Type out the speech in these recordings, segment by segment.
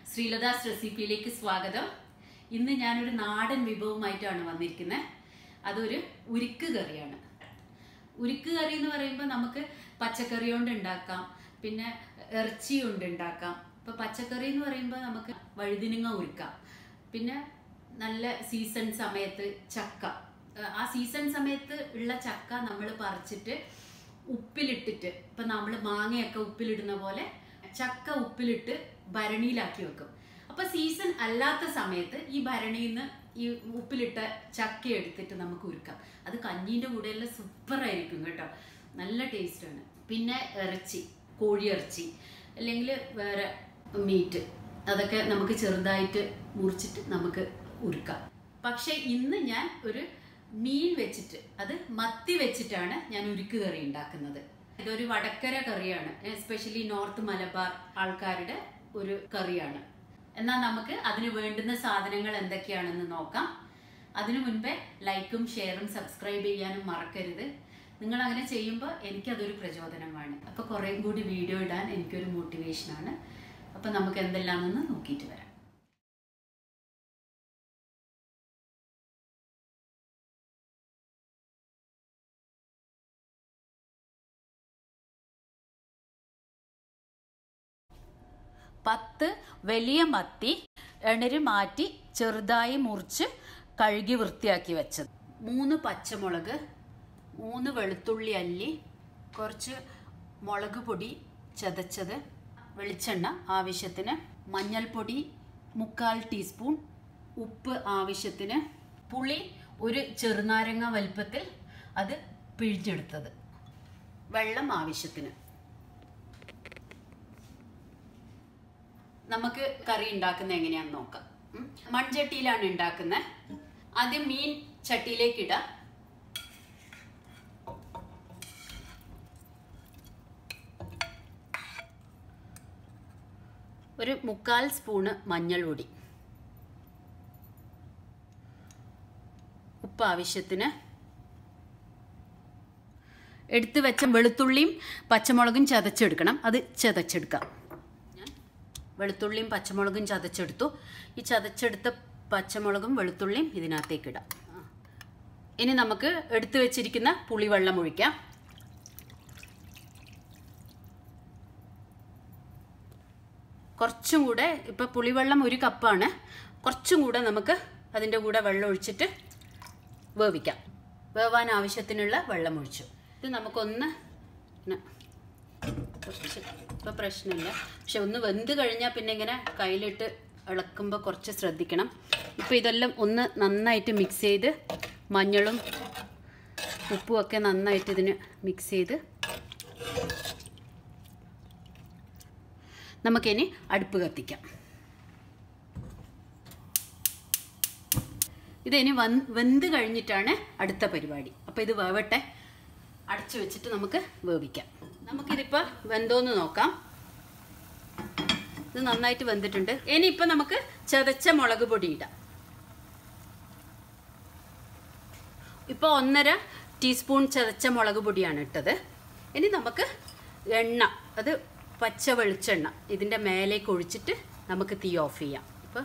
ശ്രീലതാസ് റെസിപ്പിയിലേക്ക് സ്വാഗതം. ഇന്ന് ഞാനൊരു നാടൻ വിഭവമായിട്ടാണ് വന്നിരിക്കുന്നത്. അതൊരു ഉരുക്ക് കറിയാണ്. ഉരുക്ക് കറി എന്ന് പറയുമ്പോൾ നമുക്ക് പച്ചക്കറി കൊണ്ട് ഉണ്ടാക്കാം, പിന്നെ ഇറച്ചി കൊണ്ട് ഉണ്ടാക്കാം. ഇപ്പോൾ പച്ചക്കറി എന്ന് പറയുമ്പോൾ നമുക്ക് വഴുതിനങ്ങ ഉരുക്കാം, പിന്നെ നല്ല സീസൺ സമയത്ത് ചക്ക, ആ സീസൺ സമയത്ത് ഉള്ള ചക്ക നമ്മൾ പറിച്ചിട്ട് ഉപ്പിലിട്ടിട്ട്, ഇപ്പം നമ്മൾ മാങ്ങയൊക്കെ ഉപ്പിലിടുന്ന പോലെ ചക്ക ഉപ്പിലിട്ട് ഭരണിയിലാക്കി വെക്കും. അപ്പോൾ സീസൺ അല്ലാത്ത സമയത്ത് ഈ ഭരണിയിൽ നിന്ന് ഈ ഉപ്പിലിട്ട ചക്ക എടുത്തിട്ട് നമുക്ക് ഉരുക്കാം. അത് കഞ്ഞീൻ്റെ കൂടെയെല്ലാം സൂപ്പറായിരിക്കും കേട്ടോ, നല്ല ടേസ്റ്റാണ്. പിന്നെ ഇറച്ചി, കോഴിയിറച്ചി അല്ലെങ്കിൽ വേറെ മീറ്റ്, അതൊക്കെ നമുക്ക് ചെറുതായിട്ട് മുറിച്ചിട്ട് നമുക്ക് ഉരുക്കാം. പക്ഷേ ഇന്ന് ഞാൻ ഒരു മീൻ വെച്ചിട്ട്, അത് മത്തി വെച്ചിട്ടാണ് ഞാൻ ഉരുക്ക് കറി ഉണ്ടാക്കുന്നത്. ഇതൊരു വടക്കര കറിയാണ്, എസ്പെഷ്യലി നോർത്ത് മലബാർ ആൾക്കാരുടെ ഒരു കറിയാണ്. എന്നാൽ നമുക്ക് അതിന് വേണ്ടുന്ന സാധനങ്ങൾ എന്തൊക്കെയാണെന്ന് നോക്കാം. അതിനു മുൻപേ ലൈക്കും ഷെയറും സബ്സ്ക്രൈബ് ചെയ്യാനും മറക്കരുത്. നിങ്ങൾ അങ്ങനെ ചെയ്യുമ്പോൾ എനിക്കതൊരു പ്രചോദനമാണ്. അപ്പോൾ കുറേ കൂടി വീഡിയോ ഇടാൻ എനിക്കൊരു മോട്ടിവേഷനാണ്. അപ്പോൾ നമുക്ക് എന്തെല്ലാമെന്ന് നോക്കിയിട്ട് വരാം. പത്ത് വലിയ മത്തി എണര് മാറ്റി ചെറുതായി മുറിച്ച് കഴുകി വൃത്തിയാക്കി വെച്ചത്, 3 പച്ചമുളക്, 3 വെളുത്തുള്ളി അല്ലി, കുറച്ച് മുളക് പൊടി ചതച്ചത്, വെളിച്ചെണ്ണ ആവശ്യത്തിന്, മഞ്ഞൾപ്പൊടി 1/4 ടീസ്പൂൺ, ഉപ്പ് ആവശ്യത്തിന്, പുളി ഒരു ചെറുനാരങ്ങ വലുപ്പത്തിൽ അത് പിഴിഞ്ഞെടുത്തത്, വെള്ളം ആവശ്യത്തിന്. നമുക്ക് കറി ഉണ്ടാക്കുന്നത് എങ്ങനെയാണെന്ന് നോക്കാം. മൺചട്ടിയിലാണ് ഉണ്ടാക്കുന്നത്. ആദ്യം മീൻ ചട്ടിയിലേക്ക് ഇടാം. ഒരു 1/4 സ്പൂണ് മഞ്ഞൾപ്പൊടി, ഉപ്പ് ആവശ്യത്തിന്, എടുത്തു വെച്ച വെളുത്തുള്ളിയും പച്ചമുളകും ചതച്ചെടുക്കണം. അത് ചതച്ചെടുക്കാം. വെളുത്തുള്ളിയും പച്ചമുളകും ചതച്ചെടുത്തു. ഈ ചതച്ചെടുത്ത പച്ചമുളകും വെളുത്തുള്ളിയും ഇതിനകത്തേക്ക് ഇടാം. ഇനി നമുക്ക് എടുത്തു വെച്ചിരിക്കുന്ന പുളിവെള്ളം ഒഴിക്കാം. കുറച്ചും കൂടെ, ഇപ്പം പുളിവെള്ളം 1 കപ്പാണ്, കുറച്ചും കൂടെ നമുക്ക് അതിൻ്റെ കൂടെ വെള്ളം ഒഴിച്ചിട്ട് വേവിക്കാം. വേവാൻ ആവശ്യത്തിനുള്ള വെള്ളം ഒഴിച്ചു. ഇത് നമുക്കൊന്ന് കുറച്ച്, ഇപ്പോൾ പ്രശ്നമില്ല, പക്ഷെ ഒന്ന് വെന്ത് കഴിഞ്ഞാൽ പിന്നെ ഇങ്ങനെ കയ്യിലിട്ട് ഇളക്കുമ്പോൾ കുറച്ച് ശ്രദ്ധിക്കണം. ഇപ്പോൾ ഇതെല്ലാം ഒന്ന് നന്നായിട്ട് മിക്സ് ചെയ്ത്, മഞ്ഞളും ഉപ്പും ഒക്കെ നന്നായിട്ട് ഇതിന് മിക്സ് ചെയ്ത് നമുക്കിനി അടുപ്പ് കത്തിക്കാം. ഇതിനി വെന്ത് കഴിഞ്ഞിട്ടാണ് അടുത്ത പരിപാടി. അപ്പോൾ ഇത് വേവട്ടെ, അടച്ചു വെച്ചിട്ട് നമുക്ക് വേവിക്കാം. നമുക്കിതിപ്പോൾ വെന്തോന്ന് നോക്കാം. ഇത് നന്നായിട്ട് വെന്തിട്ടുണ്ട്. ഇനിയിപ്പോൾ നമുക്ക് ചതച്ച മുളക് പൊടി ഇടാം. ഇപ്പോൾ 1.5 ടീസ്പൂൺ ചതച്ച മുളക് പൊടിയാണ് ഇട്ടത്. ഇനി നമുക്ക് എണ്ണ, അത് പച്ച വെളിച്ചെണ്ണ ഇതിൻ്റെ മേലേക്ക് ഒഴിച്ചിട്ട് നമുക്ക് തീ ഓഫ് ചെയ്യാം.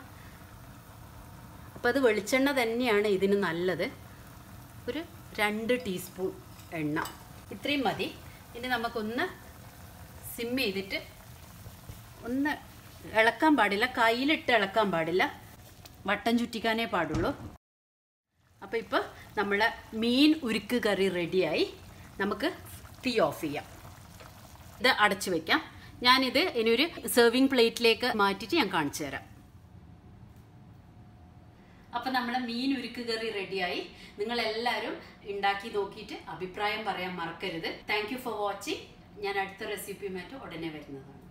അപ്പോൾ അത് വെളിച്ചെണ്ണ തന്നെയാണ് ഇതിന് നല്ലത്. ഒരു 2 ടീസ്പൂൺ എണ്ണ, ഇത്രയും മതി. ഇനി നമുക്കൊന്ന് സിം ചെയ്തിട്ട്, ഒന്ന് ഇളക്കാൻ പാടില്ല, കയ്യിലിട്ട് ഇളക്കാൻ പാടില്ല, വട്ടം ചുറ്റിക്കാനേ പാടുള്ളൂ. അപ്പോൾ ഇപ്പോൾ നമ്മളെ മീൻ ഉരുക്ക് കറി റെഡിയായി. നമുക്ക് തീ ഓഫ് ചെയ്യാം. ഇത് അടച്ചു വയ്ക്കാം. ഞാനിത് ഇനിയൊരു സെർവിങ് പ്ലേറ്റിലേക്ക് മാറ്റിയിട്ട് ഞാൻ കാണിച്ചു തരാം. അപ്പം നമ്മളെ മീൻ ഉരുക്ക് കറി റെഡിയായി. നിങ്ങളെല്ലാവരും ഉണ്ടാക്കി നോക്കിയിട്ട് അഭിപ്രായം പറയാൻ മറക്കരുത്. Thank you for watching. ഞാൻ അടുത്ത റെസിപ്പിയുമായിട്ട് ഉടനെ വരുന്നതാണ്.